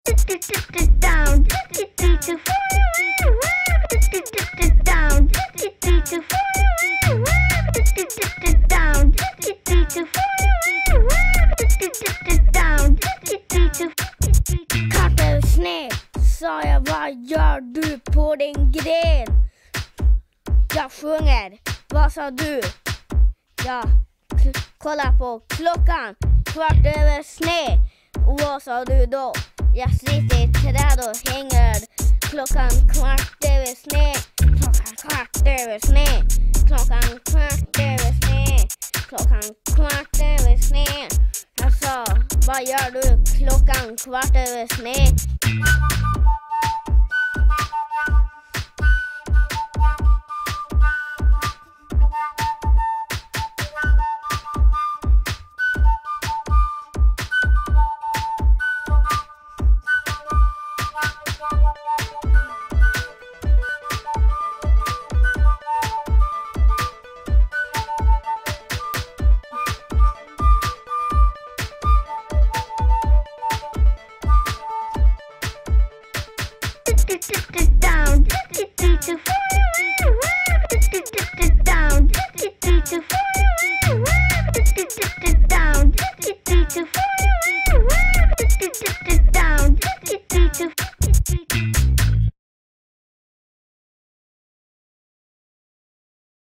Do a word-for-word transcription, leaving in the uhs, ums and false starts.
Kattelsned, sa jag, vad gör du på din gren? Jag sjunger, vad sa du? Jag k- kollar på klockan, kvart över sned. Och vad sa du då? Jag sitter i träd och hänger. Klockan kvart över sned. Klockan kvart över sned. Klockan kvart över sned. Klockan kvart över sned. Jag sa, vad gör du klockan kvart över sned? Down, down, down, down,